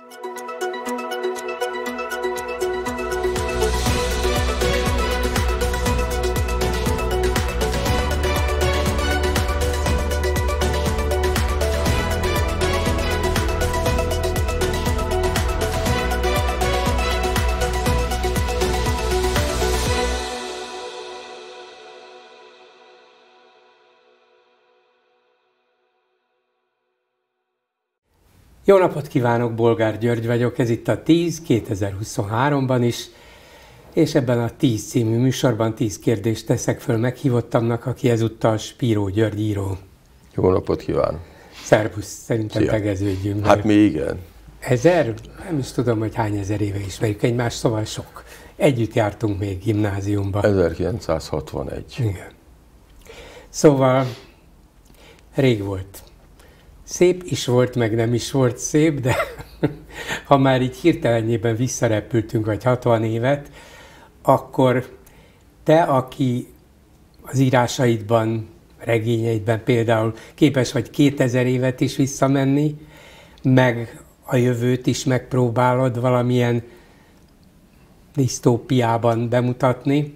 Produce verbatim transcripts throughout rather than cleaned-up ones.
Jó napot kívánok, Bolgár György vagyok, ez itt a tíz kétezer-huszonháromban is, és ebben a tíz című műsorban tíz kérdést teszek föl meghívottamnak, aki ezúttal Spíró György író. Jó napot kívánok! Szerbusz, szerintem Szia. Tegeződjünk. Hát mi igen. Ezer? Nem is tudom, hogy hány ezer éve ismerjük egymást, szóval sok. Együtt jártunk még gimnáziumba. ezerkilencszázhatvanegy. Igen. Szóval rég volt. Szép is volt, meg nem is volt szép, de ha már így hirtelenjében visszarepültünk, vagy hatvan évet, akkor te, aki az írásaidban, regényeidben például képes vagy kétezer évet is visszamenni, meg a jövőt is megpróbálod valamilyen disztópiában bemutatni.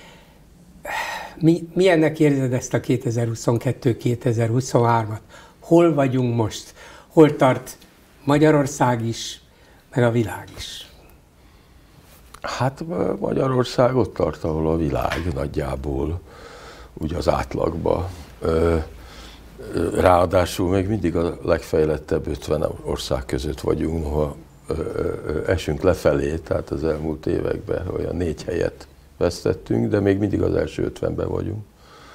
Mi, milyennek érzed ezt a kétezer-huszonkettő kétezer-huszonhármat? Hol vagyunk most? Hol tart Magyarország is, meg a világ is? Hát Magyarország ott tart, ahol a világ nagyjából, úgy az átlagban. Ráadásul még mindig a legfejlettebb ötven ország között vagyunk, noha esünk lefelé, tehát az elmúlt években olyan négy helyet vesztettünk, de még mindig az első ötvenben vagyunk.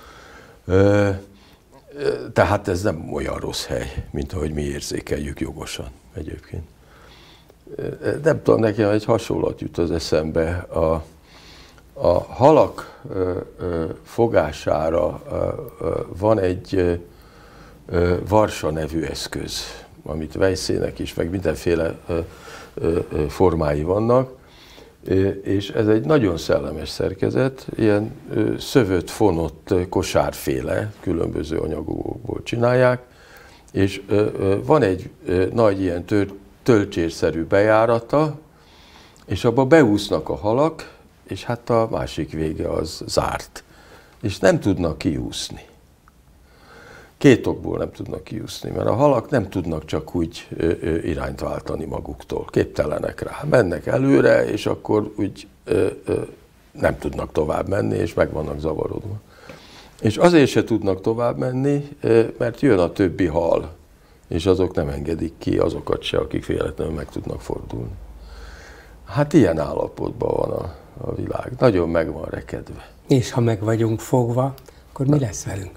Tehát ez nem olyan rossz hely, mint ahogy mi érzékeljük jogosan egyébként. Nem tudom, nekem egy hasonlat jut az eszembe. A, a halak fogására van egy varsa nevű eszköz, amit vejszének is, meg mindenféle formái vannak, és ez egy nagyon szellemes szerkezet, ilyen szövött, fonott kosárféle, különböző anyagokból csinálják, és van egy nagy ilyen tölcsérszerű bejárata, és abba beúsznak a halak, és hát a másik vége az zárt, és nem tudnak kiúszni. Két okból nem tudnak kiúszni, mert a halak nem tudnak csak úgy ö, ö, irányt váltani maguktól, képtelenek rá. Mennek előre, és akkor úgy ö, ö, nem tudnak tovább menni, és meg vannak zavarodva. És azért se tudnak tovább menni, ö, mert jön a többi hal, és azok nem engedik ki azokat se, akik véletlenül meg tudnak fordulni. Hát ilyen állapotban van a, a világ. Nagyon meg van rekedve. És ha meg vagyunk fogva, akkor mi lesz velünk?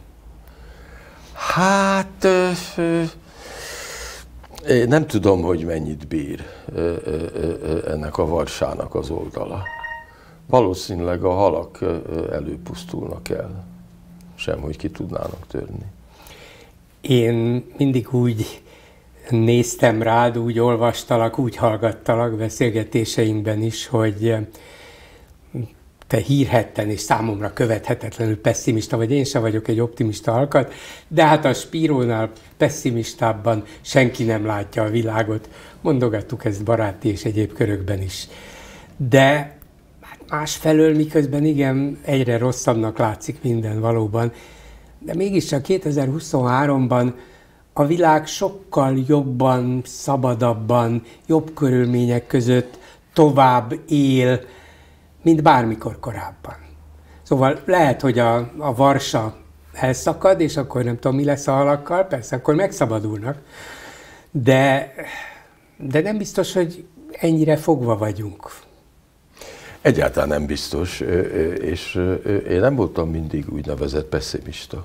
Hát én nem tudom, hogy mennyit bír ennek a varsának az oldala. Valószínűleg a halak előpusztulnak el, sem hogy ki tudnának törni. Én mindig úgy néztem rád, úgy olvastalak, úgy hallgattalak beszélgetéseinkben is, hogy te hírhedten és számomra követhetetlenül pesszimista vagy, én sem vagyok egy optimista alkat, de hát a Spírónál pessimistábban senki nem látja a világot. Mondogattuk ezt baráti és egyéb körökben is. De hát másfelől miközben igen, egyre rosszabbnak látszik minden valóban, de mégiscsak kétezer-huszonháromban a világ sokkal jobban, szabadabban, jobb körülmények között tovább él, mint bármikor korábban. Szóval lehet, hogy a, a varsa elszakad, és akkor nem tudom, mi lesz a halakkal, persze, akkor megszabadulnak, de, de nem biztos, hogy ennyire fogva vagyunk. Egyáltalán nem biztos, és én nem voltam mindig úgynevezett pessimista.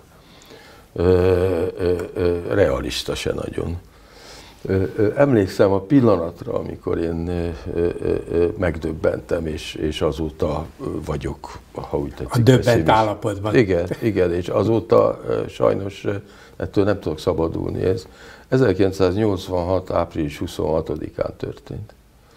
Realista se nagyon. Emlékszem a pillanatra, amikor én megdöbbentem, és, és azóta vagyok, ha úgy tetszik. A döbbent állapotban. Igen, igen, és azóta sajnos ettől nem tudok szabadulni. Ez ezerkilencszáznyolcvanhat. április huszonhatodikán történt,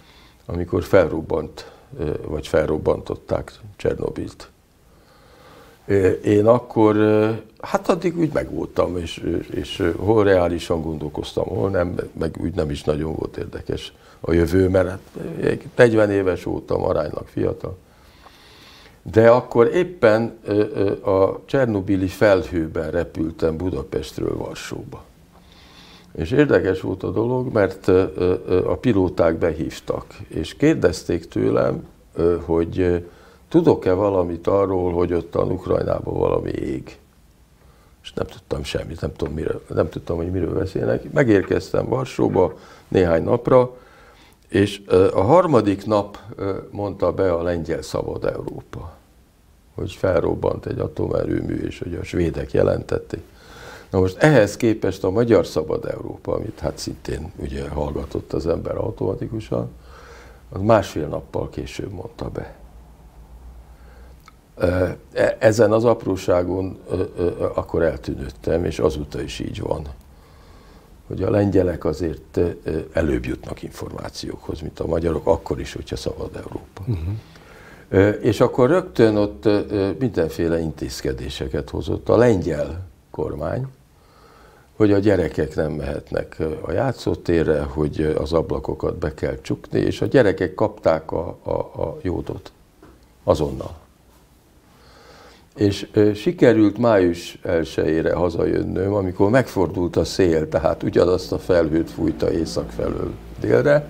amikor felrobbant, vagy felrobbantották Csernobilt. Én akkor, hát addig úgy megvoltam, és, és hol reálisan gondolkoztam, hol nem, meg úgy nem is nagyon volt érdekes a jövő, mert hát negyven éves voltam, aránylag fiatal. De akkor éppen a csernobili felhőben repültem Budapestről Varsóba. És érdekes volt a dolog, mert a pilóták behívtak, és kérdezték tőlem, hogy tudok-e valamit arról, hogy ottan Ukrajnában valami ég. És nem tudtam semmit, nem, tudom, miről, nem tudtam, hogy miről beszélnek. Megérkeztem Varsóba néhány napra, és a harmadik nap mondta be a lengyel Szabad Európa, hogy felrobbant egy atomerőmű, és hogy a svédek jelentették. Na most ehhez képest a magyar Szabad Európa, amit hát szintén ugye hallgatott az ember automatikusan, az másfél nappal később mondta be. Ezen az apróságon akkor eltűnődtem, és azóta is így van, hogy a lengyelek azért előbb jutnak információkhoz, mint a magyarok, akkor is, hogyha Szabad Európa. Uh-huh. És akkor rögtön ott mindenféle intézkedéseket hozott a lengyel kormány, hogy a gyerekek nem mehetnek a játszótérre, hogy az ablakokat be kell csukni, és a gyerekek kapták a, a, a jódot azonnal. És e, sikerült május elsejére hazajönnöm, amikor megfordult a szél, tehát ugyanazt a felhőt fújta észak felől délre,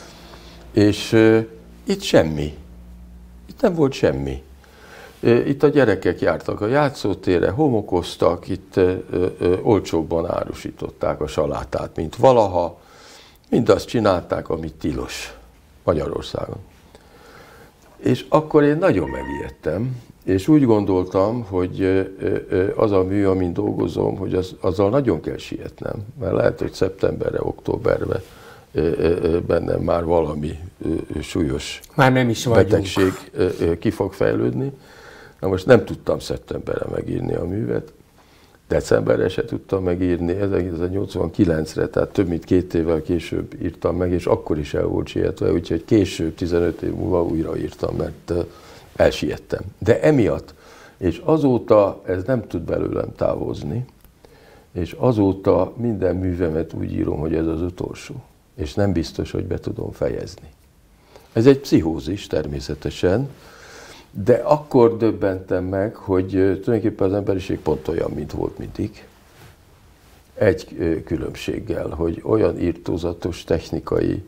és e, itt semmi. Itt nem volt semmi. E, itt a gyerekek jártak a játszótérre, homokoztak, itt e, e, olcsóbban árusították a salátát, mint valaha, mindazt csinálták, amit tilos Magyarországon. És akkor én nagyon megijedtem, és úgy gondoltam, hogy az a mű, amin dolgozom, hogy az, azzal nagyon kell sietnem, mert lehet, hogy szeptemberre, októberre bennem már valami súlyos már nem is betegség ki fog fejlődni. Na most nem tudtam szeptemberre megírni a művet, decemberre se tudtam megírni, ezerkilencszáznyolcvankilencre, tehát több mint két évvel később írtam meg, és akkor is el volt sietve, úgyhogy később, tizenöt év múlva újra írtam, mert elsiettem. De emiatt, és azóta ez nem tud belőlem távozni, és azóta minden művemet úgy írom, hogy ez az utolsó, és nem biztos, hogy be tudom fejezni. Ez egy pszichózis természetesen, de akkor döbbentem meg, hogy tulajdonképpen az emberiség pont olyan, mint volt mindig. Egy különbséggel, hogy olyan irtózatos technikai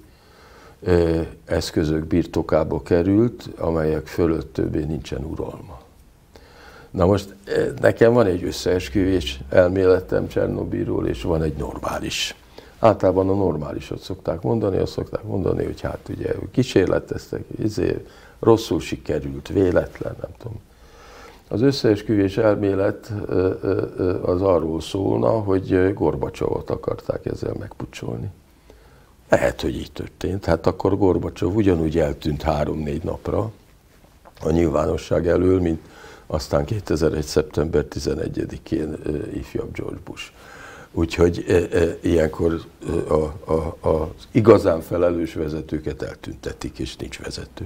eszközök birtokába került, amelyek fölött többé nincsen uralma. Na most nekem van egy összeesküvés elméletem Csernobilról, és van egy normális. Általában a normálisat szokták mondani, azt szokták mondani, hogy hát ugye kísérleteztek, izé, rosszul sikerült, véletlen, nem tudom. Az összeesküvés elmélet az arról szólna, hogy Gorbacsovot akarták ezzel megpucsolni. Lehet, hogy így történt. Hát akkor Gorbacsov ugyanúgy eltűnt három-négy napra a nyilvánosság elől, mint aztán kétezer-egy. szeptember tizenegyedikén ifjabb George Bush. Úgyhogy e, e, ilyenkor a, a, az igazán felelős vezetőket eltüntetik, és nincs vezető.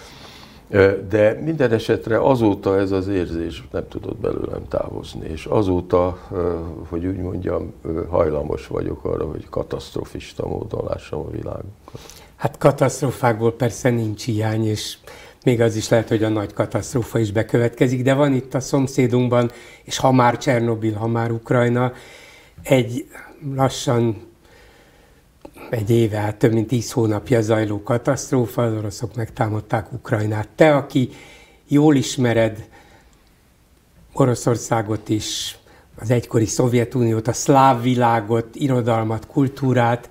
De minden esetre azóta ez az érzés nem tudott belőlem távozni, és azóta, hogy úgy mondjam, hajlamos vagyok arra, hogy katasztrofista módon lássam a világunkat. Hát katasztrófákból persze nincs hiány, és még az is lehet, hogy a nagy katasztrófa is bekövetkezik, de van itt a szomszédunkban, és ha már Csernobil, ha már Ukrajna, egy lassan egy éve, hát több mint tíz hónapja zajló katasztrófa, az oroszok megtámadták Ukrajnát. Te, aki jól ismered Oroszországot is, az egykori Szovjetuniót, a szláv világot, irodalmat, kultúrát,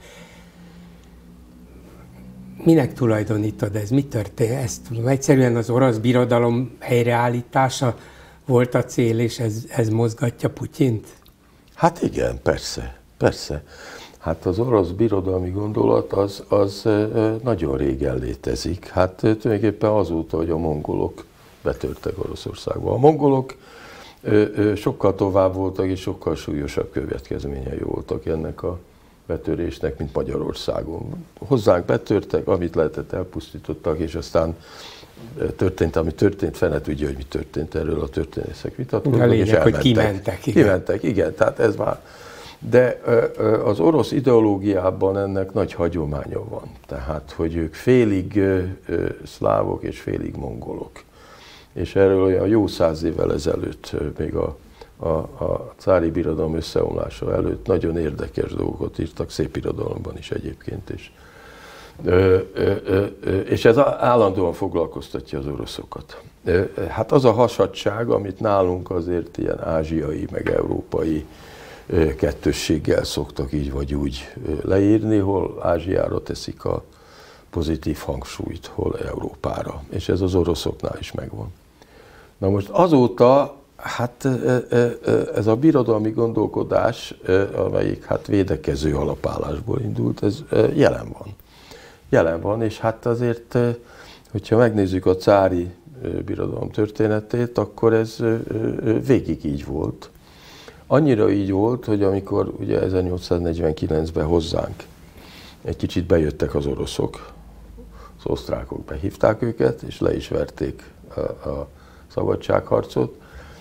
minek tulajdonítod ez? Mi történt? Ezt tudom, egyszerűen az orosz birodalom helyreállítása volt a cél, és ez, ez mozgatja Putyint? Hát igen, persze, persze. Hát az orosz birodalmi gondolat az, az nagyon régen létezik. Hát tulajdonképpen azóta, hogy a mongolok betörtek Oroszországba. A mongolok sokkal tovább voltak, és sokkal súlyosabb következményei voltak ennek a betörésnek, mint Magyarországon. Hozzánk betörtek, amit lehetett elpusztítottak, és aztán történt, ami történt, fene tudja, hogy mi történt, erről a történészek vitatkoznak. A lényeg, hogy kimentek. Igen. Kimentek, igen, tehát ez már. De az orosz ideológiában ennek nagy hagyománya van. Tehát, hogy ők félig szlávok és félig mongolok. És erről olyan jó száz évvel ezelőtt, még a, a, a cári birodalom összeomlása előtt nagyon érdekes dolgokat írtak, szép irodalomban is egyébként is. Ö, ö, ö, és ez állandóan foglalkoztatja az oroszokat. Hát az a hasadság, amit nálunk azért ilyen ázsiai, meg európai kettősséggel szoktak így vagy úgy leírni, hol Ázsiára teszik a pozitív hangsúlyt, hol Európára. És ez az oroszoknál is megvan. Na most azóta, hát ez a birodalmi gondolkodás, amelyik hát védekező alapállásból indult, ez jelen van. Jelen van, és hát azért, hogyha megnézzük a cári birodalom történetét, akkor ez végig így volt. Annyira így volt, hogy amikor ugye ezernyolcszáznegyvenkilencben hozzánk egy kicsit bejöttek az oroszok, az osztrákok behívták őket, és le is verték a, a szabadságharcot,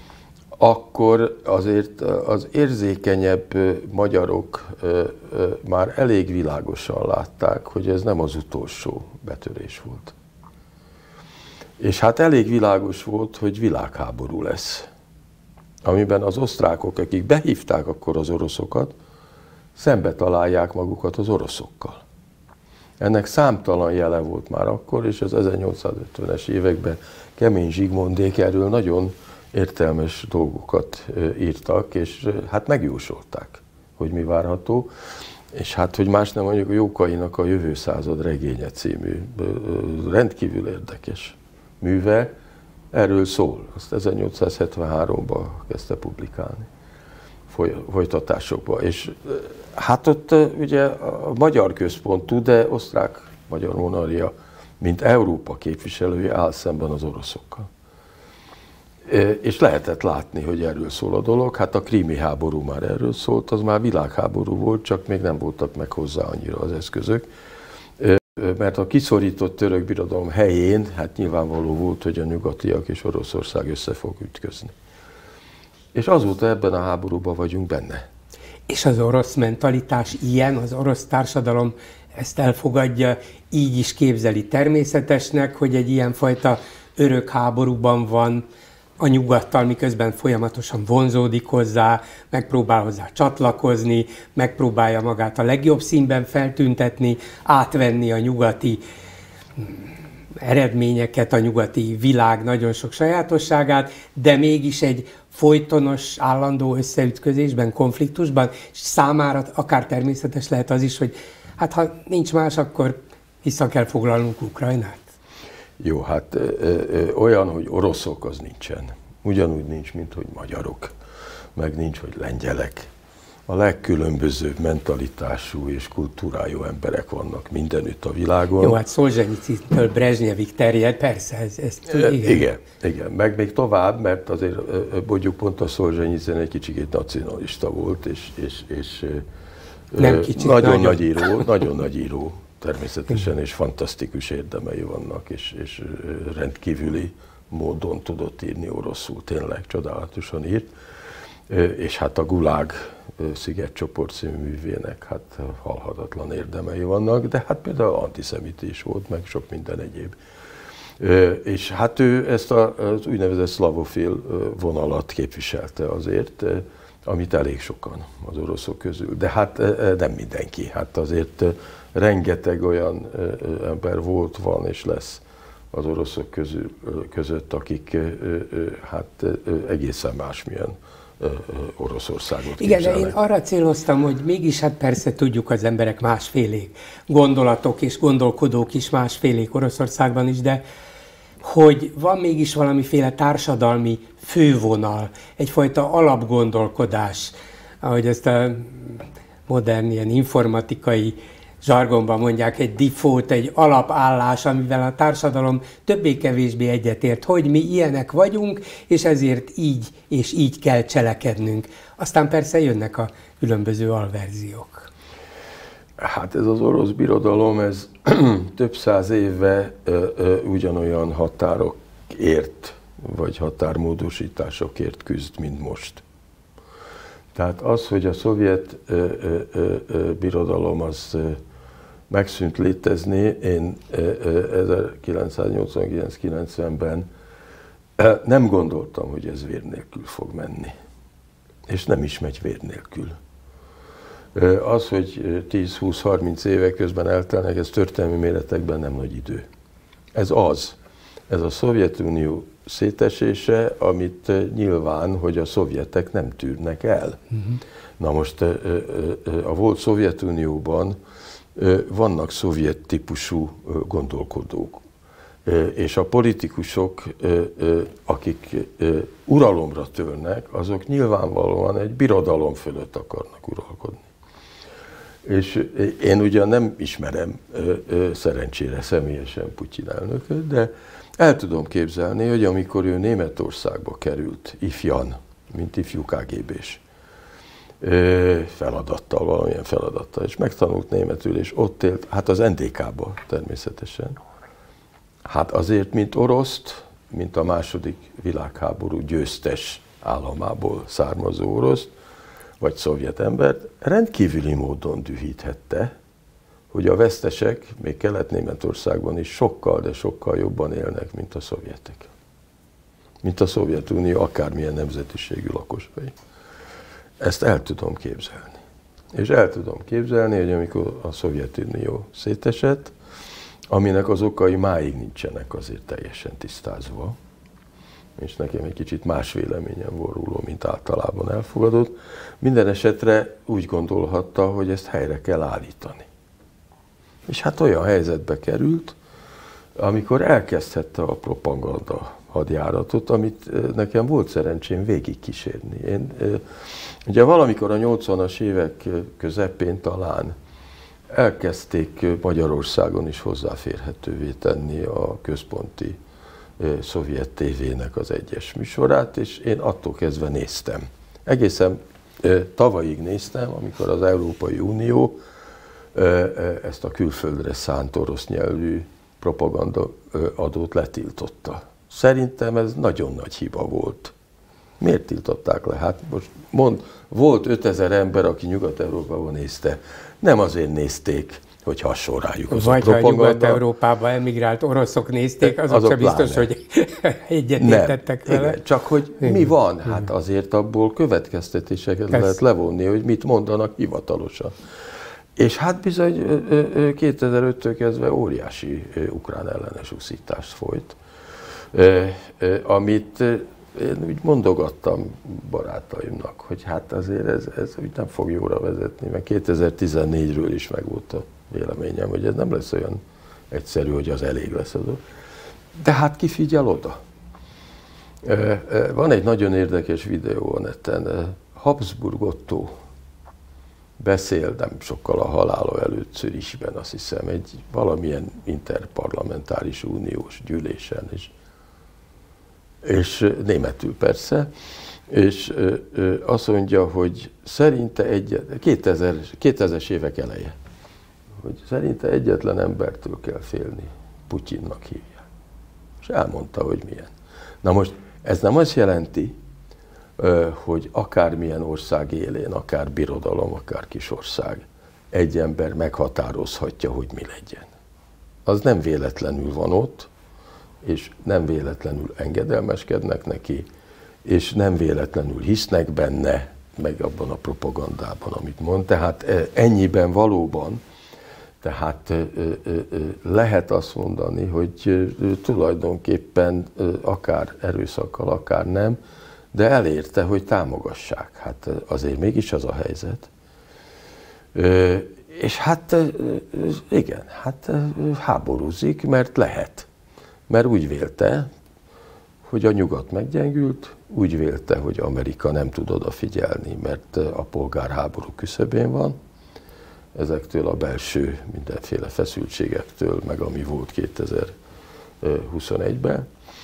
akkor azért az érzékenyebb magyarok már elég világosan látták, hogy ez nem az utolsó betörés volt. És hát elég világos volt, hogy világháború lesz, amiben az osztrákok, akik behívták akkor az oroszokat, szembe találják magukat az oroszokkal. Ennek számtalan jele volt már akkor, és az ezernyolcszázötvenes években Kemény Zsigmondék erről nagyon értelmes dolgokat írtak, és hát megjósolták, hogy mi várható. És hát, hogy más nem mondjuk, a Jókainak a Jövő század regénye című rendkívül érdekes műve, erről szól. Azt ezernyolcszázhetvenháromban kezdte publikálni, folytatásokban. És hát ott ugye a magyar központú, de osztrák-magyar monarchia, mint Európa képviselője áll szemben az oroszokkal. És lehetett látni, hogy erről szól a dolog. Hát a krími háború már erről szólt, az már világháború volt, csak még nem voltak meg hozzá annyira az eszközök. Mert a kiszorított török birodalom helyén, hát nyilvánvaló volt, hogy a nyugatiak és Oroszország össze fog ütközni. És azóta ebben a háborúban vagyunk benne. És az orosz mentalitás ilyen, az orosz társadalom ezt elfogadja, így is képzeli természetesnek, hogy egy ilyenfajta örök háborúban van a nyugattal, miközben folyamatosan vonzódik hozzá, megpróbál hozzá csatlakozni, megpróbálja magát a legjobb színben feltüntetni, átvenni a nyugati eredményeket, a nyugati világ nagyon sok sajátosságát, de mégis egy folytonos, állandó összeütközésben, konfliktusban, és számára akár természetes lehet az is, hogy hát ha nincs más, akkor vissza kell foglalnunk Ukrajnát. Jó, hát ö, ö, olyan, hogy oroszok, az nincsen. Ugyanúgy nincs, mint hogy magyarok, meg nincs, hogy lengyelek. A legkülönbözőbb mentalitású és kultúrájú emberek vannak mindenütt a világon. Jó, hát Szolzsenyicintől Brezsnyevig terjed, persze, ez, ez igen. igen. Igen, meg még tovább, mert azért mondjuk pont a Szolzsenyicin egy kicsit nacionalista volt, és, és, és Nem kicsit, nagyon, nagyon nagy író, nagyon nagy író természetesen, és fantasztikus érdemei vannak, és, és rendkívüli módon tudott írni oroszul, tényleg csodálatosan írt. És hát a Gulág szigetcsoport című művének hát halhatatlan érdemei vannak, de hát például antiszemit is volt, meg sok minden egyéb. És hát ő ezt az úgynevezett szlavofil vonalat képviselte azért, amit elég sokan az oroszok közül. De hát nem mindenki, hát azért rengeteg olyan ember volt, van és lesz az oroszok közül, között, akik hát egészen másmilyen Oroszországot képzelnek. Igen, de én arra céloztam, hogy mégis hát persze tudjuk, az emberek másfélék, gondolatok és gondolkodók is másfélék Oroszországban is, de hogy van mégis valamiféle társadalmi fővonal, egyfajta alapgondolkodás, ahogy ezt a modern ilyen informatikai zsargonban mondják, egy default, egy alapállás, amivel a társadalom többé-kevésbé egyetért, hogy mi ilyenek vagyunk, és ezért így és így kell cselekednünk. Aztán persze jönnek a különböző alverziók. Hát ez az orosz birodalom, ez több száz éve ö, ö, ugyanolyan határokért, vagy határmódosításokért küzd, mint most. Tehát az, hogy a szovjet ö, ö, ö, birodalom az ö, megszűnt létezni, én ezerkilencszáznyolcvankilenc kilencvenben nem gondoltam, hogy ez vér nélkül fog menni. És nem is megy vér nélkül. Az, hogy tíz-húsz-harminc éve közben eltelnek, ez történelmi méretekben nem nagy idő. Ez az. Ez a Szovjetunió szétesése, amit nyilván, hogy a szovjetek nem tűrnek el. Uh-huh. Na most a volt Szovjetunióban vannak szovjet típusú gondolkodók, és a politikusok, akik uralomra törnek, azok nyilvánvalóan egy birodalom fölött akarnak uralkodni. És én ugyan nem ismerem szerencsére személyesen Putyin elnököt, de el tudom képzelni, hogy amikor ő Németországba került ifjan, mint ifjú ká gé bés, feladattal, valamilyen feladattal, és megtanult németül, és ott élt, hát az en dé ká-ba természetesen. Hát azért, mint oroszt, mint a második világháború győztes államából származó oroszt, vagy szovjet embert, rendkívüli módon dühíthette, hogy a vesztesek, még Kelet-Németországban is sokkal, de sokkal jobban élnek, mint a szovjetek. Mint a Szovjetunió akármilyen nemzetiségű lakosai. Ezt el tudom képzelni. És el tudom képzelni, hogy amikor a Szovjetunió szétesett, aminek az okai máig nincsenek azért teljesen tisztázva, és nekem egy kicsit más véleményem volt róla, mint általában elfogadott, minden esetre úgy gondolhatta, hogy ezt helyre kell állítani. És hát olyan helyzetbe került, amikor elkezdhette a propaganda hadjáratot, amit nekem volt szerencsém végigkísérni. Én, ugye valamikor a nyolcvanas évek közepén talán elkezdték Magyarországon is hozzáférhetővé tenni a központi szovjet tévének az egyes műsorát, és én attól kezdve néztem. Egészen tavalyig néztem, amikor az Európai Unió ezt a külföldre szánt orosz nyelvű propaganda adót letiltotta. Szerintem ez nagyon nagy hiba volt. Miért tiltották le? Hát most mond, volt ötezer ember, aki Nyugat-Európában nézte. Nem azért nézték, hogy hasonl rájuk az vagy a propaganda. ha Nyugat-Európába emigrált oroszok nézték, azok, azok sem biztos, pláne. Hogy egyetértettek vele. Igen, csak hogy igen. Mi van? Hát azért abból következtetéseket Ez. lehet levonni, hogy mit mondanak hivatalosan. És hát bizony kétezer-öttől kezdve óriási ukrán ellenes uszítást folyt, amit én úgy mondogattam barátaimnak, hogy hát azért ez, ez úgy nem fog jóra vezetni, mert kétezer-tizennégyről is megvolt a véleményem, hogy ez nem lesz olyan egyszerű, hogy az elég lesz az. De hát ki figyel oda? Van egy nagyon érdekes videó a neten, Habsburg Otto beszél nem sokkal a halála előtt Zürichben, azt hiszem, egy valamilyen interparlamentáris uniós gyűlésen, és, és németül persze, és azt mondja, hogy szerinte egy, kétezres évek eleje, hogy szerinte egyetlen embertől kell félni, Putyinnak hívják. És elmondta, hogy milyen. Na most ez nem azt jelenti, hogy akármilyen ország élén, akár birodalom, akár kis ország, egy ember meghatározhatja, hogy mi legyen. Az nem véletlenül van ott, és nem véletlenül engedelmeskednek neki, és nem véletlenül hisznek benne, meg abban a propagandában, amit mond. Tehát ennyiben valóban, tehát lehet azt mondani, hogy tulajdonképpen akár erőszakkal, akár nem, de elérte, hogy támogassák. Hát azért mégis az a helyzet. És hát igen, hát háborúzik, mert lehet. Mert úgy vélte, hogy a nyugat meggyengült, úgy vélte, hogy Amerika nem tud odafigyelni, mert a polgárháború küszöbén van, ezektől a belső mindenféle feszültségektől, meg ami volt kétezer-huszonegyben.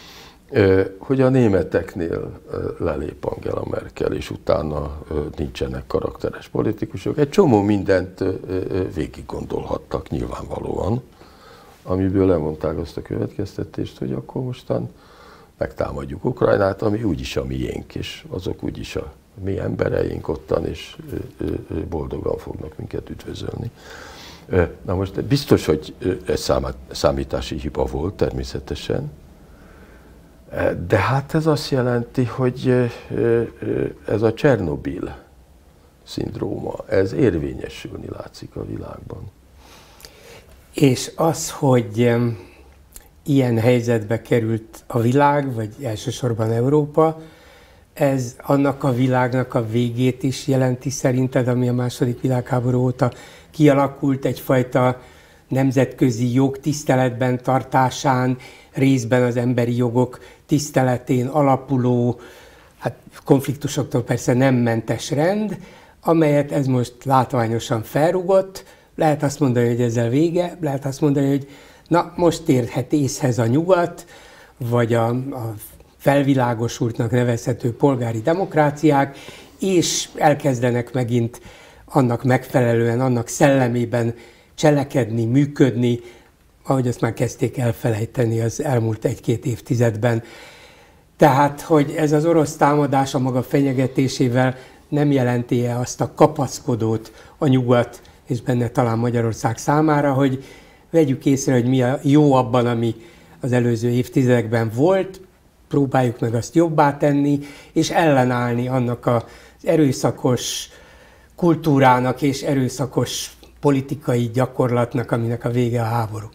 hogy a németeknél lelép Angela Merkel, és utána nincsenek karakteres politikusok. Egy csomó mindent végig gondolhattak nyilvánvalóan, amiből levonták azt a következtetést, hogy akkor mostan megtámadjuk Ukrajnát, ami úgyis a miénk, és azok úgyis a mi embereink ottan, és boldogan fognak minket üdvözölni. Na most biztos, hogy ez számítási hiba volt természetesen, de hát ez azt jelenti, hogy ez a Csernobil szindróma, ez érvényesülni látszik a világban. És az, hogy ilyen helyzetbe került a világ, vagy elsősorban Európa, ez annak a világnak a végét is jelenti szerinted, ami a második világháború óta kialakult egyfajta nemzetközi jog tiszteletben tartásán, részben az emberi jogok tiszteletén alapuló, hát konfliktusoktól persze nem mentes rend, amelyet ez most látványosan felrúgott. Lehet azt mondani, hogy ezzel vége, lehet azt mondani, hogy na, most térhet észhez a nyugat, vagy a, a felvilágosultnak nevezhető polgári demokráciák, és elkezdenek megint annak megfelelően, annak szellemében cselekedni, működni, ahogy azt már kezdték elfelejteni az elmúlt egy-két évtizedben. Tehát, hogy ez az orosz támadás a maga fenyegetésével nem jelenti-e azt a kapaszkodót a nyugat, és benne talán Magyarország számára, hogy vegyük észre, hogy mi a jó abban, ami az előző évtizedekben volt, próbáljuk meg azt jobbá tenni, és ellenállni annak az erőszakos kultúrának és erőszakos politikai gyakorlatnak, aminek a vége a háború.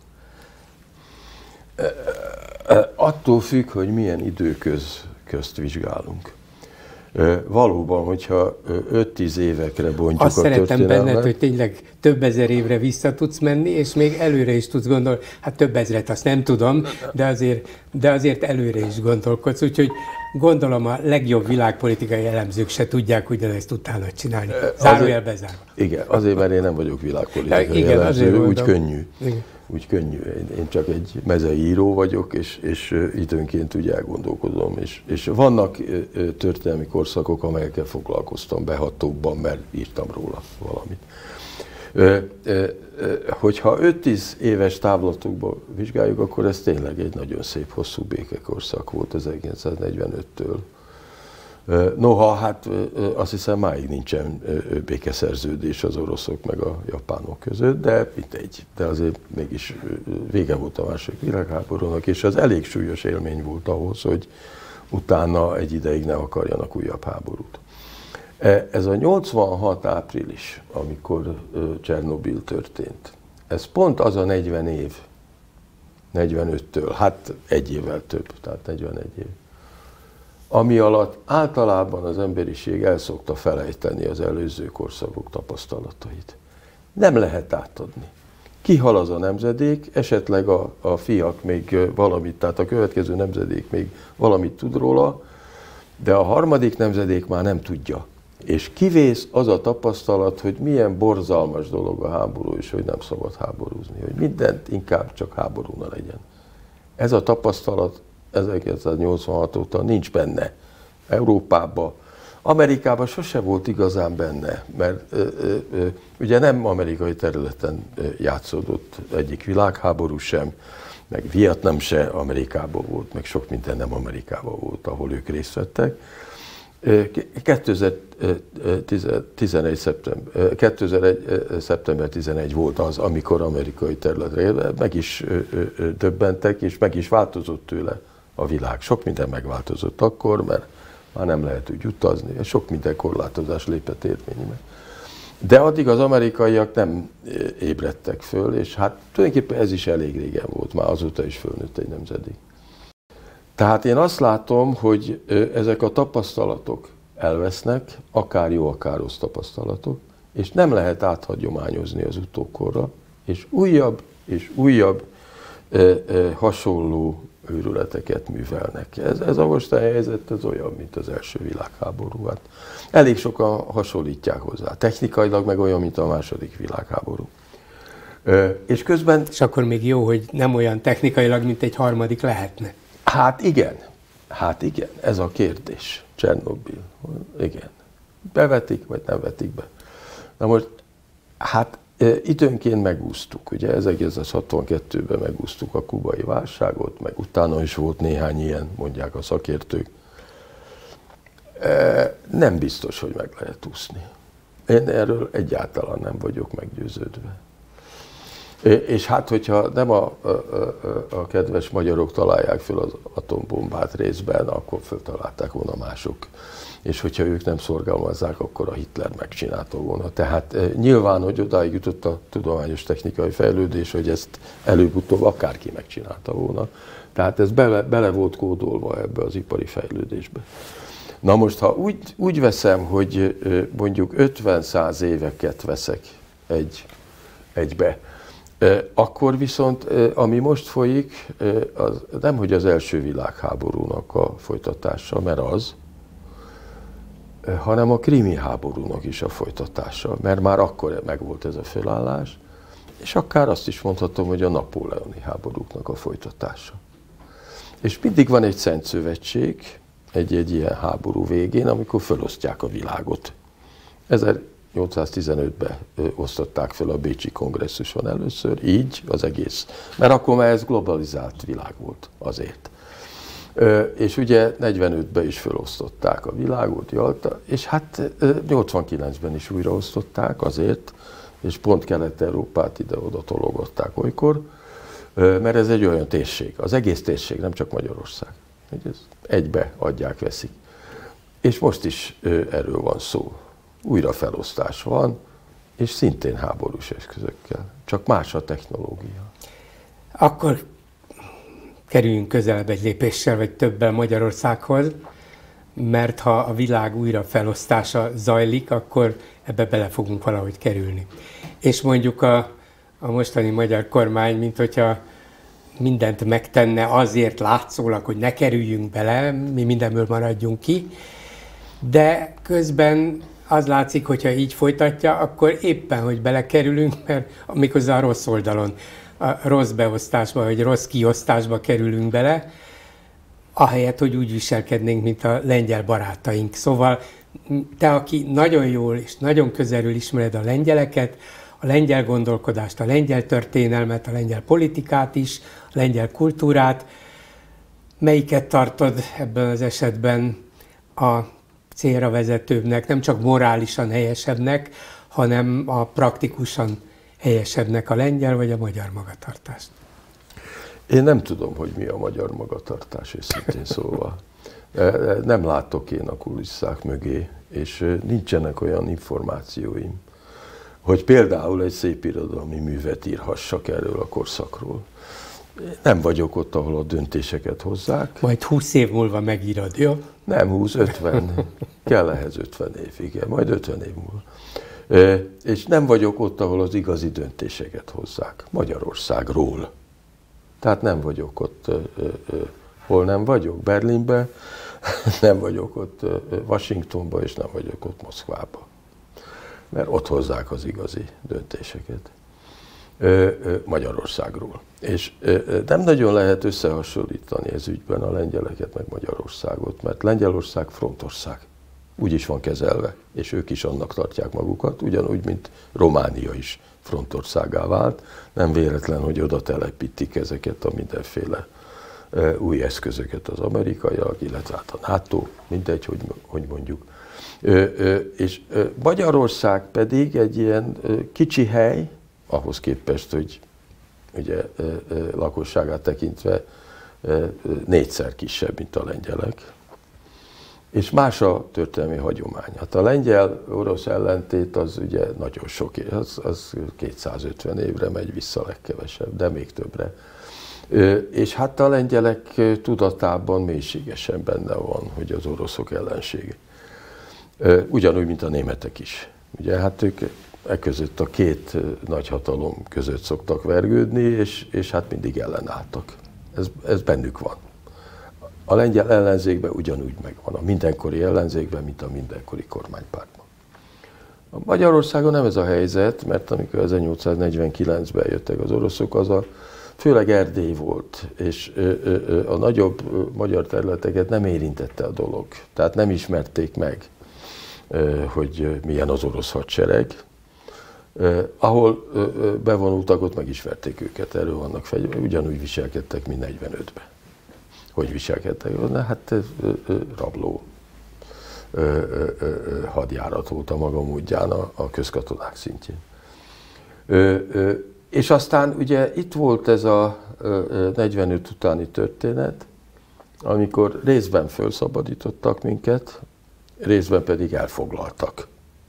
Attól függ, hogy milyen időköz közt vizsgálunk. Valóban, hogyha öt-tíz évekre bontjuk azt a történelmet... Azt szeretem benned, hogy tényleg több ezer évre vissza tudsz menni, és még előre is tudsz gondolni. Hát több ezret azt nem tudom, de azért, de azért előre is gondolkodsz. Úgyhogy gondolom a legjobb világpolitikai elemzők se tudják ugyanezt utána csinálni. Zárójel bezárva. Igen, azért, mert én nem vagyok világpolitikai igen, elemző, úgy könnyű. Igen. Úgy könnyű. Én csak egy mezei író vagyok, és, és időnként úgy elgondolkodom. És, és vannak történelmi korszakok, amelyekkel foglalkoztam behatóbban, mert írtam róla valamit. Hogyha öt-tíz éves távlatokban vizsgáljuk, akkor ez tényleg egy nagyon szép, hosszú békekorszak volt ezerkilencszáznegyvenöttől. Noha, hát azt hiszem máig nincsen békeszerződés az oroszok meg a japánok között, de mindegy, de azért mégis vége volt a második világháborúnak, és az elég súlyos élmény volt ahhoz, hogy utána egy ideig ne akarjanak újabb háborút. Ez a nyolcvanhat április, amikor Csernobil történt, ez pont az a negyven év, negyvenöttől, hát egy évvel több, tehát negyvenegy év, ami alatt általában az emberiség el szokta felejteni az előző korszakok tapasztalatait. Nem lehet átadni. Kihal az a nemzedék, esetleg a, a fiak még valamit, tehát a következő nemzedék még valamit tud róla, de a harmadik nemzedék már nem tudja. És kivész az a tapasztalat, hogy milyen borzalmas dolog a háború, és hogy nem szabad háborúzni, hogy mindent inkább csak háború ne legyen. Ez a tapasztalat ezerkilencszáznyolcvanhat óta nincs benne. Európában, Amerikában sose volt igazán benne, mert ö, ö, ö, ugye nem amerikai területen játszódott egyik világháború sem, meg Vietnam se Amerikában volt, meg sok minden nem Amerikában volt, ahol ők részt vettek. kétezer-tizenegy. szeptember, kétezer-egy. szeptember tizenegy volt az, amikor amerikai területre meg is döbbentek, és meg is változott tőle a világ. Sok minden megváltozott akkor, mert már nem lehet úgy utazni, és sok minden korlátozás lépett érvénybe. De addig az amerikaiak nem ébredtek föl, és hát tulajdonképpen ez is elég régen volt, már azóta is fölnőtt egy nemzedék. Tehát én azt látom, hogy ezek a tapasztalatok elvesznek, akár jó, akár rossz tapasztalatok, és nem lehet áthagyományozni az utókorra, és újabb és újabb ö, ö, hasonló őrületeket művelnek. Ez, ez a mostani helyzet, ez olyan, mint az első világháború. Hát elég sokan hasonlítják hozzá. Technikailag meg olyan, mint a második világháború. Ö, és közben... És akkor még jó, hogy nem olyan technikailag, mint egy harmadik lehetne. Hát igen, Hát igen, ez a kérdés, Csernobil. Igen. Bevetik, vagy nem vetik be. Na most, hát e, időnként megúsztuk, ugye ezerkilencszázhatvankettőben megúsztuk a kubai válságot, meg utána is volt néhány ilyen, mondják a szakértők. E, nem biztos, hogy meg lehet úszni. Én erről egyáltalán nem vagyok meggyőződve. És hát, hogyha nem a, a, a, a kedves magyarok találják föl az atombombát részben, akkor föltalálták volna mások. És hogyha ők nem szorgalmazzák, akkor a Hitler megcsinálta volna. Tehát e, nyilván, hogy odáig jutott a tudományos technikai fejlődés, hogy ezt előbb-utóbb akárki megcsinálta volna. Tehát ez bele, bele volt kódolva ebbe az ipari fejlődésbe. Na most, ha úgy, úgy veszem, hogy mondjuk ötven-száz éveket veszek egy, egybe, akkor viszont, ami most folyik, az nem hogy az első világháborúnak a folytatása, mert az, hanem a krími háborúnak is a folytatása, mert már akkor megvolt ez a fölállás, és akár azt is mondhatom, hogy a napóleoni háborúknak a folytatása. És mindig van egy szent szövetség, egy-egy ilyen háború végén, amikor felosztják a világot. ezernyolcszáztizenötben osztották fel a Bécsi kongresszuson először, így az egész. Mert akkor már ez globalizált világ volt azért. És ugye negyvenötben is felosztották a világot, Jalta, és hát nyolcvankilencben is újraosztották azért, és pont Kelet-Európát ide-oda tologatták olykor, mert ez egy olyan térség, az egész térség, nem csak Magyarország. Ez egybe adják, veszik. És most is erről van szó. Újrafelosztás van, és szintén háborús eszközökkel. Csak más a technológia. Akkor kerüljünk közelebb egy lépéssel, vagy többel Magyarországhoz, mert ha a világ újrafelosztása zajlik, akkor ebbe bele fogunk valahogy kerülni. És mondjuk a, a mostani magyar kormány, mint hogyha mindent megtenne azért látszólag, hogy ne kerüljünk bele, mi mindenből maradjunk ki, de közben az látszik, hogyha így folytatja, akkor éppen, hogy belekerülünk, mert amikor a rossz oldalon, a rossz beosztásba, vagy rossz kiosztásba kerülünk bele, ahelyett, hogy úgy viselkednénk, mint a lengyel barátaink. Szóval te, aki nagyon jól és nagyon közelről ismered a lengyeleket, a lengyel gondolkodást, a lengyel történelmet, a lengyel politikát is, a lengyel kultúrát, melyiket tartod ebben az esetben a célra vezetőbbnek, nem csak morálisan helyesebbnek, hanem a praktikusan helyesebbnek, a lengyel vagy a magyar magatartást? Én nem tudom, hogy mi a magyar magatartás, őszintén szóval. Nem látok én a kulisszák mögé, és nincsenek olyan információim, hogy például egy szép irodalmi művet írhassak erről a korszakról. Nem vagyok ott, ahol a döntéseket hozzák. Majd húsz év múlva megírod, jó? Nem húsz, ötven. Kell ehhez ötven év, igen, majd ötven év múlva. És nem vagyok ott, ahol az igazi döntéseket hozzák. Magyarországról. Tehát nem vagyok ott, hol nem vagyok, Berlinben, nem vagyok ott Washingtonban, és nem vagyok ott Moszkvában. Mert ott hozzák az igazi döntéseket Magyarországról. És nem nagyon lehet összehasonlítani ez ügyben a lengyeleket meg Magyarországot, mert Lengyelország frontország. Úgy is van kezelve, és ők is annak tartják magukat, ugyanúgy, mint Románia is frontországgá vált. Nem véletlen, hogy oda telepítik ezeket a mindenféle új eszközöket az amerikaiak, illetve hát a NATO, mindegy, hogy, hogy mondjuk. És Magyarország pedig egy ilyen kicsi hely, ahhoz képest, hogy ugye lakosságát tekintve négyszer kisebb, mint a lengyelek. És más a történelmi hagyomány. Hát a lengyel-orosz ellentét az ugye nagyon sok, az, az kétszázötven évre megy vissza legkevesebb, de még többre. És hát a lengyelek tudatában mélységesen benne van, hogy az oroszok ellensége. Ugyanúgy, mint a németek is. Ugye hát ők e között a két nagyhatalom között szoktak vergődni, és, és hát mindig ellenálltak. Ez, ez bennük van. A lengyel ellenzékben ugyanúgy megvan, a mindenkori ellenzékben, mint a mindenkori kormánypártban. A Magyarországon nem ez a helyzet, mert amikor ezernyolcszáznegyvenkilencben jöttek az oroszok, az a főleg Erdély volt, és a nagyobb magyar területeket nem érintette a dolog. Tehát nem ismerték meg, hogy milyen az orosz hadsereg. Ahol bevonultak, ott megismerték őket, erről vannak fegyver, ugyanúgy viselkedtek, mint negyvenötben. Hogy viselkedtek? Na, hát rabló hadjárat volt a maga módján a közkatonák szintjén. És aztán ugye itt volt ez a negyvenöt utáni történet, amikor részben felszabadítottak minket, részben pedig elfoglaltak.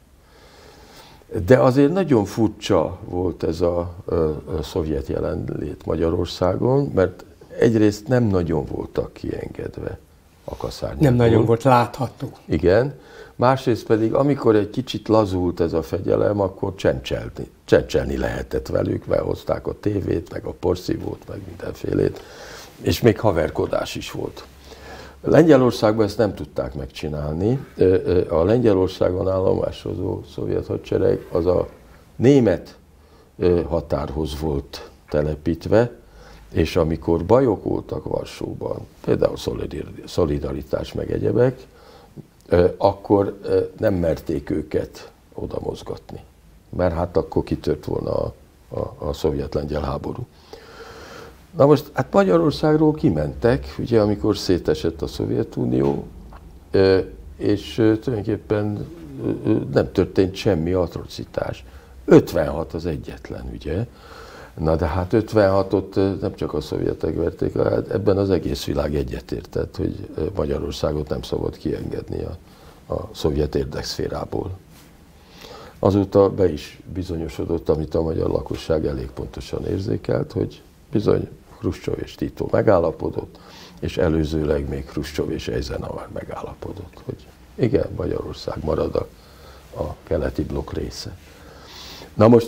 De azért nagyon furcsa volt ez a, a, a szovjet jelenlét Magyarországon, mert egyrészt nem nagyon voltak kiengedve a kaszárnyakból. Nem nagyon volt látható. Igen. Másrészt pedig, amikor egy kicsit lazult ez a fegyelem, akkor csendcselni, csendcselni lehetett velük, behozták a tévét, meg a porszívót, meg mindenfélét, és még haverkodás is volt. Lengyelországban ezt nem tudták megcsinálni. A Lengyelországon állomásozó szovjet hadsereg az a német határhoz volt telepítve, és amikor bajok voltak Varsóban, például szolidaritás meg egyebek, akkor nem merték őket oda mozgatni, mert hát akkor kitört volna a, a, a szovjet-lengyel háború. Na most, hát Magyarországról kimentek, ugye, amikor szétesett a Szovjetunió, és tulajdonképpen nem történt semmi atrocitás. ötvenhat az egyetlen, ugye? Na de hát ötvenhatot nem csak a szovjetek verték, hát ebben az egész világ egyetértett, hogy Magyarországot nem szabad kiengedni a, a szovjet érdekszférából. Azóta be is bizonyosodott, amit a magyar lakosság elég pontosan érzékelt, hogy bizony Hruscsov és Tito megállapodott, és előzőleg még Hruscsov és Eisenhower megállapodott, hogy igen, Magyarország marad a, a keleti blokk része. Na most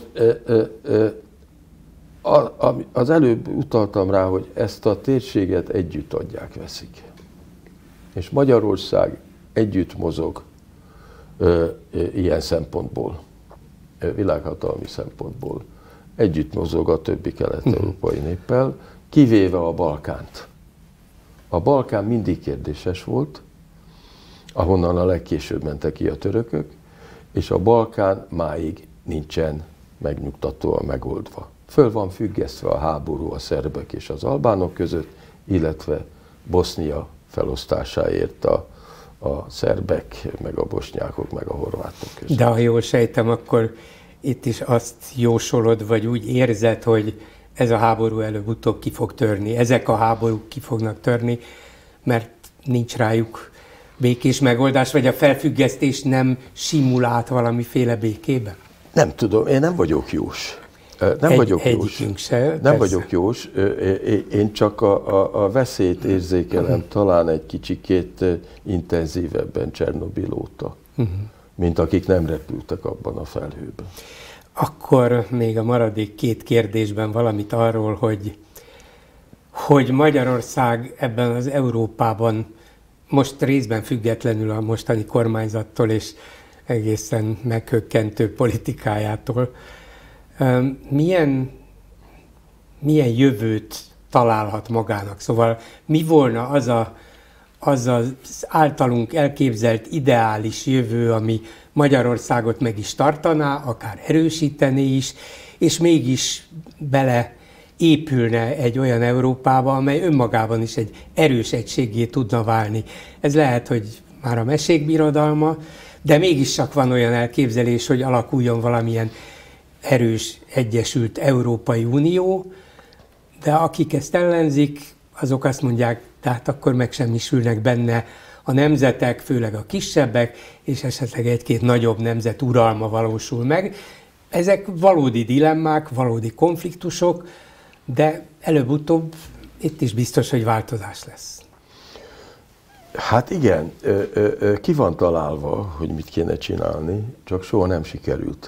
az előbb utaltam rá, hogy ezt a térséget együtt adják, veszik. És Magyarország együtt mozog ilyen szempontból, világhatalmi szempontból. Együtt mozog a többi kelet-európai néppel, kivéve a Balkánt. A Balkán mindig kérdéses volt, ahonnan a legkésőbb mentek ki a törökök, és a Balkán máig nincsen megnyugtatóan megoldva. Föl van függesztve a háború a szerbek és az albánok között, illetve Bosznia felosztásáért a, a szerbek, meg a bosnyákok, meg a horvátok között. De ha jól sejtem, akkor itt is azt jósolod, vagy úgy érzed, hogy ez a háború előbb-utóbb ki fog törni, ezek a háborúk ki fognak törni, mert nincs rájuk békés megoldás, vagy a felfüggesztés nem simulát valamiféle békébe? Nem tudom, én nem vagyok jós. Nem Egy, vagyok jós. Se, nem persze. vagyok jós. Én csak a, a, a veszélyt érzékelem uh-huh. talán egy kicsikét intenzívebben Csernobil óta, uh-huh. mint akik nem repültek abban a felhőben. Akkor még a maradék két kérdésben valamit arról, hogy, hogy Magyarország ebben az Európában most részben függetlenül a mostani kormányzattól és egészen meghökkentő politikájától, milyen, milyen jövőt találhat magának? Szóval mi volna az, a, az az általunk elképzelt ideális jövő, ami Magyarországot meg is tartaná, akár erősítené is, és mégis bele épülne egy olyan Európába, amely önmagában is egy erős egységgé tudna válni. Ez lehet, hogy már a mesék birodalma, de mégis csak van olyan elképzelés, hogy alakuljon valamilyen erős, egyesült Európai Unió, de akik ezt ellenzik, azok azt mondják, tehát akkor megsemmisülnek benne a nemzetek, főleg a kisebbek, és esetleg egy-két nagyobb nemzet uralma valósul meg. Ezek valódi dilemmák, valódi konfliktusok, de előbb-utóbb itt is biztos, hogy változás lesz. Hát igen, ki van találva, hogy mit kéne csinálni, csak soha nem sikerült.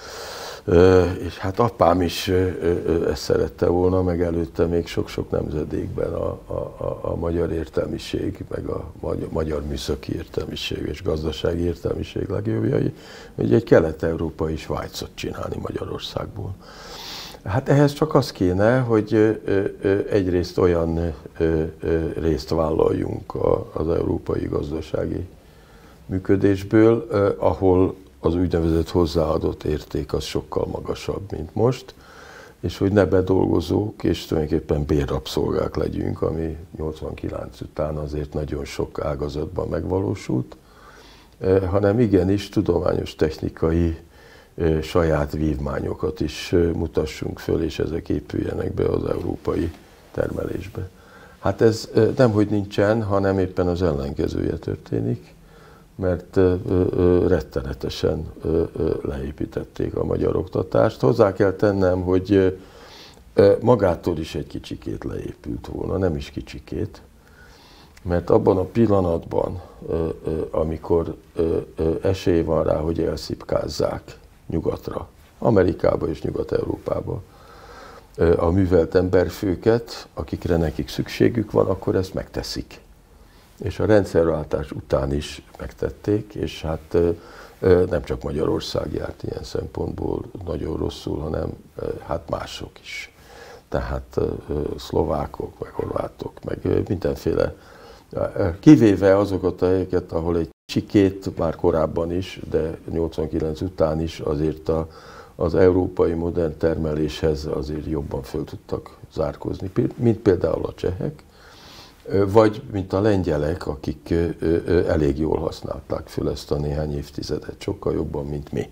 És hát apám is ezt szerette volna, meg előtte még sok-sok nemzedékben a, a, a magyar értelmiség, meg a magyar, magyar műszaki értelmiség és gazdasági értelmiség legjobbjai, hogy egy kelet-európai Svájcot csinálni Magyarországból. Hát ehhez csak az kéne, hogy egyrészt olyan részt vállaljunk az európai gazdasági működésből, ahol az úgynevezett hozzáadott érték az sokkal magasabb, mint most, és hogy ne bedolgozók, és tulajdonképpen bérrabszolgák legyünk, ami nyolcvankilenc után azért nagyon sok ágazatban megvalósult, hanem igenis tudományos, technikai saját vívmányokat is mutassunk föl, és ezek épüljenek be az európai termelésbe. Hát ez nemhogy nincsen, hanem éppen az ellenkezője történik, mert rettenetesen leépítették a magyar oktatást. Hozzá kell tennem, hogy magától is egy kicsikét leépült volna, nem is kicsikét, mert abban a pillanatban, amikor esély van rá, hogy elszipkázzák nyugatra, Amerikába és Nyugat-Európába a művelt emberfőket, akikre nekik szükségük van, akkor ezt megteszik. És a rendszerváltás után is megtették, és hát nem csak Magyarország járt ilyen szempontból nagyon rosszul, hanem hát mások is. Tehát szlovákok, meg horvátok, meg mindenféle, kivéve azokat a helyeket, ahol egy kicsikét, már korábban is, de nyolcvankilenc után is azért a, az európai modern termeléshez azért jobban föl tudtak zárkózni, mint például a csehek, vagy mint a lengyelek, akik elég jól használták föl ezt a néhány évtizedet, sokkal jobban, mint mi.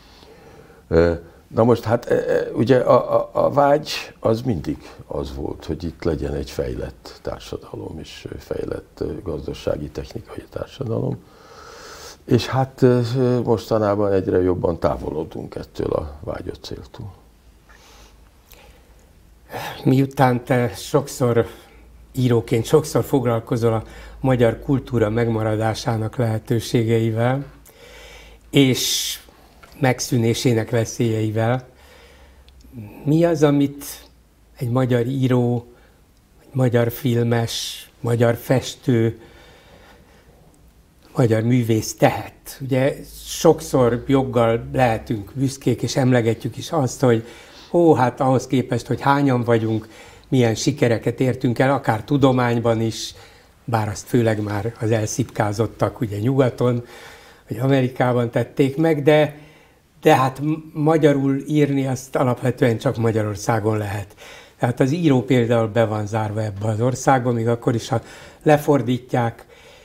Na most hát ugye a, a, a vágy az mindig az volt, hogy itt legyen egy fejlett társadalom és fejlett gazdasági, technikai társadalom. És hát mostanában egyre jobban távolodunk ettől a vágyott céltól. Miután te sokszor íróként sokszor foglalkozol a magyar kultúra megmaradásának lehetőségeivel, és megszűnésének veszélyeivel. Mi az, amit egy magyar író, egy magyar filmes, magyar festő, magyar művész tehet? Ugye sokszor joggal lehetünk büszkék, és emlegetjük is azt, hogy ó, hát ahhoz képest, hogy hányan vagyunk, milyen sikereket értünk el, akár tudományban is, bár azt főleg már az elszipkázottak ugye nyugaton, vagy Amerikában tették meg, de, de hát magyarul írni azt alapvetően csak Magyarországon lehet. Tehát az író például be van zárva ebbe az országba, még akkor is, ha lefordítják,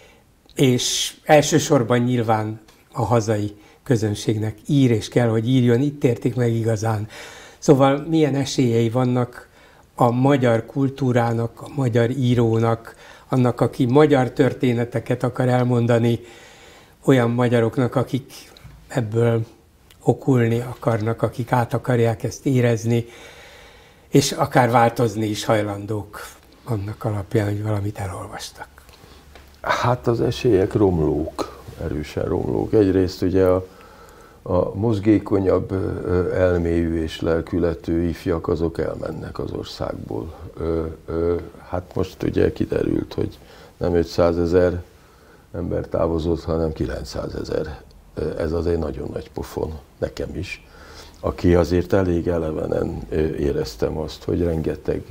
és elsősorban nyilván a hazai közönségnek ír, és kell, hogy írjon, itt értik meg igazán. Szóval milyen esélyei vannak a magyar kultúrának, a magyar írónak, annak, aki magyar történeteket akar elmondani, olyan magyaroknak, akik ebből okulni akarnak, akik át akarják ezt érezni, és akár változni is hajlandók annak alapján, hogy valamit elolvastak. Hát az esélyek romlók, erősen romlók. Egyrészt ugye a, a mozgékonyabb elmélyű és lelkületű ifjak azok elmennek az országból. Hát most ugye kiderült, hogy nem ötszázezer ember távozott, hanem kilencszázezer. Ez azért nagyon nagy pofon, nekem is, aki azért elég elevenen éreztem azt, hogy rengeteg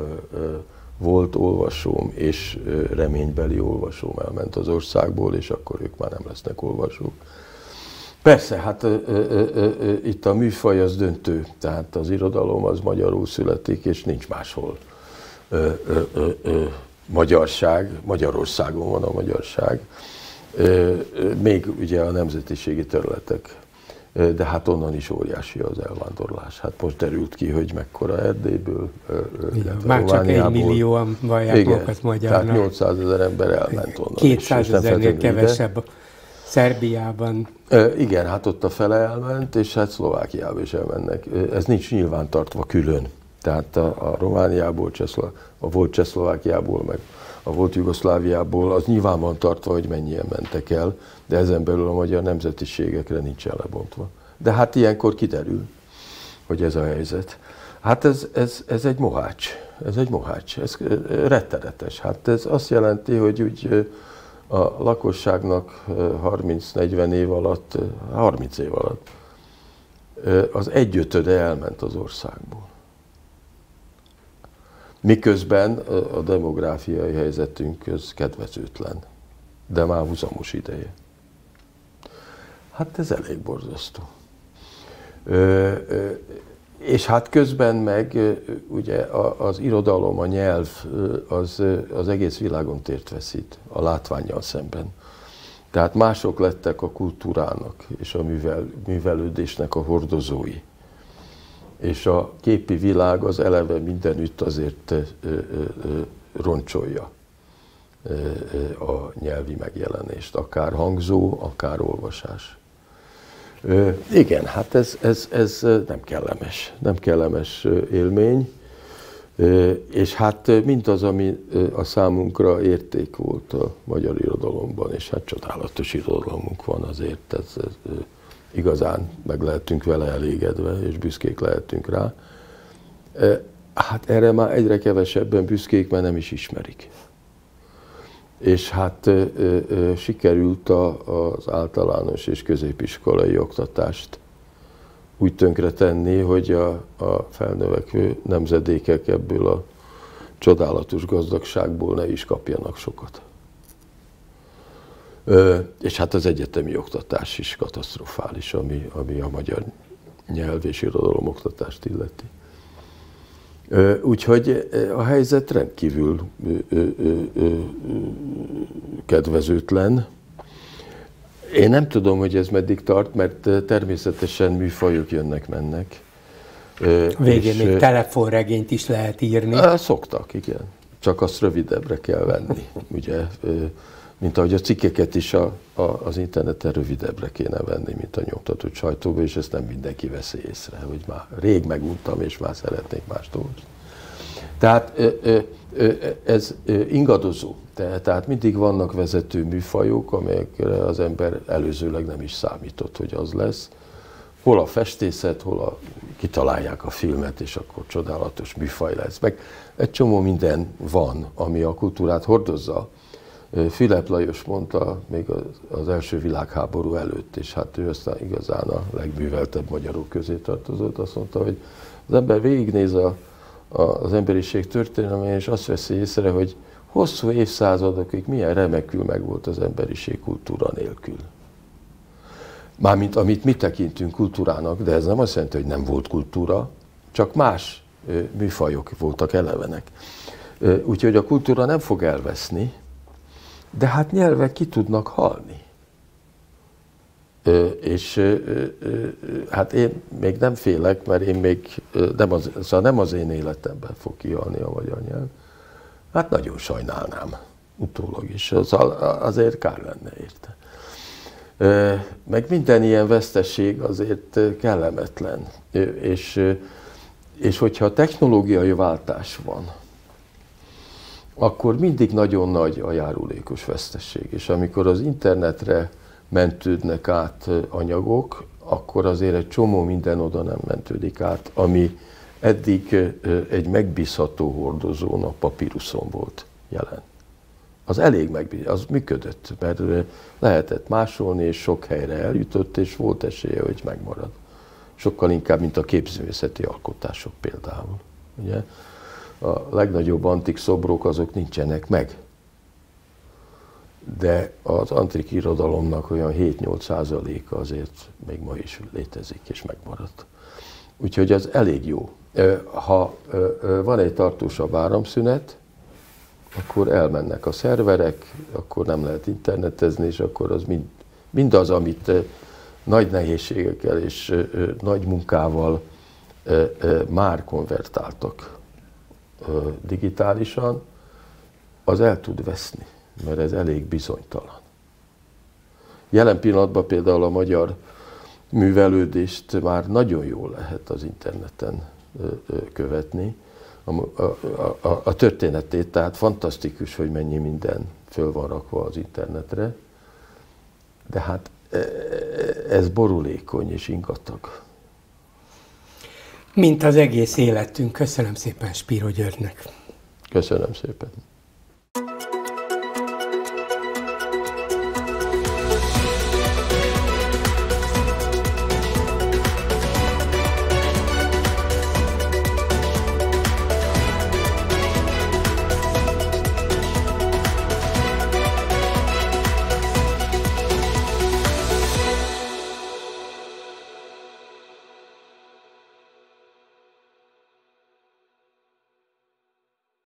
volt olvasóm és reménybeli olvasóm elment az országból, és akkor ők már nem lesznek olvasók. Persze, hát ö, ö, ö, ö, itt a műfaj az döntő, tehát az irodalom az magyarul születik, és nincs máshol ö, ö, ö, ö, magyarság, Magyarországon van a magyarság, ö, ö, még ugye a nemzetiségi területek, ö, de hát onnan is óriási az elvándorlás. Hát most derült ki, hogy mekkora Erdélyből, ö, igen, már csak egy millióan vallják magukat magyarnak. Tehát nyolcszázezer ember elment onnan. kétszázezernél kevesebb. Ide. Szerbiában. E, igen, hát ott a fele elment, és hát Szlovákiába is elmennek. Ez nincs nyilvántartva külön. Tehát a, a Romániából, Csehszlo- a volt Csehszlovákiából, meg a volt Jugoszláviából, az nyilván van tartva, hogy mennyien mentek el, de ezen belül a magyar nemzetiségekre nincsen lebontva. De hát ilyenkor kiderül, hogy ez a helyzet. Hát ez, ez, ez egy mohács, ez egy mohács, ez rettenetes. Hát ez azt jelenti, hogy úgy a lakosságnak harminc-negyven év alatt, harminc év alatt az egyötöde elment az országból. Miközben a demográfiai helyzetünk az kedvezőtlen, de már húzamos ideje. Hát ez elég borzasztó. Ö, ö, és hát közben meg ugye az irodalom, a nyelv az, az egész világon tért veszít a látvánnyal szemben. Tehát mások lettek a kultúrának és a művel, művelődésnek a hordozói. És a képi világ az eleve mindenütt azért ö, ö, ö, roncsolja ö, ö, a nyelvi megjelenést, akár hangzó, akár olvasás. Ö, igen, hát ez, ez, ez nem kellemes, nem kellemes élmény, ö, és hát mindaz, ami a számunkra érték volt a magyar irodalomban, és hát csodálatos irodalomunk van azért, ez, ez, igazán meg lehetünk vele elégedve, és büszkék lehetünk rá. Hát erre már egyre kevesebben büszkék, mert nem is ismerik. És hát sikerült az általános és középiskolai oktatást úgy tönkretenni, hogy a, a felnövekvő nemzedékek ebből a csodálatos gazdagságból ne is kapjanak sokat. Ö, és hát az egyetemi oktatás is katasztrofális, ami, ami a magyar nyelv és irodalom oktatást illeti. Ö, úgyhogy a helyzet rendkívül ö, ö, ö, ö, kedvezőtlen. Én nem tudom, hogy ez meddig tart, mert természetesen műfajok jönnek-mennek. A végén és, még telefonregényt is lehet írni. Szoktak, igen. Csak azt rövidebbre kell venni, ugye. Mint ahogy a cikkeket is a, a, az interneten rövidebbre kéne venni, mint a nyomtatott sajtóba, és ezt nem mindenki veszi észre, hogy már rég meguntam, és már szeretnék mást olvasni. Tehát ez ingadozó, tehát mindig vannak vezető műfajok, amelyekre az ember előzőleg nem is számított, hogy az lesz. Hol a festészet, hol a, kitalálják a filmet, és akkor csodálatos műfaj lesz. Meg egy csomó minden van, ami a kultúrát hordozza. Fülep Lajos mondta még az első világháború előtt, és hát ő aztán igazán a legműveltebb magyarok közé tartozott, azt mondta, hogy az ember végignéz a, a, az emberiség történelmén, és azt veszi észre, hogy hosszú évszázadokig milyen remekül megvolt az emberiség kultúra nélkül. Mármint amit mi tekintünk kultúrának, de ez nem azt jelenti, hogy nem volt kultúra, csak más műfajok voltak elevenek. Úgyhogy a kultúra nem fog elveszni, de hát nyelvek ki tudnak halni. Ö, és ö, ö, hát én még nem félek, mert én még nem az, szóval nem az én életemben fog kihalni a magyar nyelv. Hát nagyon sajnálnám utólag is, az, azért kár lenne érte. Ö, meg minden ilyen vesztesség azért kellemetlen. Ö, és, és hogyha technológiai váltás van, akkor mindig nagyon nagy a járulékos vesztesség. És amikor az internetre mentődnek át anyagok, akkor azért egy csomó minden oda nem mentődik át, ami eddig egy megbízható hordozón, a papíruszon volt jelen. Az elég megbízható, az működött, mert lehetett másolni, és sok helyre eljutott, és volt esélye, hogy megmarad. Sokkal inkább, mint a képzőművészeti alkotások például. Ugye? A legnagyobb antik szobrok azok nincsenek meg. De az antik irodalomnak olyan hét-nyolc százaléka azért még ma is létezik és megmaradt. Úgyhogy ez elég jó. Ha van egy tartósabb áramszünet, akkor elmennek a szerverek, akkor nem lehet internetezni, és akkor az mind, mindaz, amit nagy nehézségekkel és nagy munkával már konvertáltak digitálisan, az el tud veszni, mert ez elég bizonytalan. Jelen pillanatban például a magyar művelődést már nagyon jól lehet az interneten követni. A, a, a, a történetét, tehát fantasztikus, hogy mennyi minden föl van rakva az internetre, de hát ez borulékony és ingatag. Mint az egész életünk. Köszönöm szépen Spiro Györgynek. Köszönöm szépen.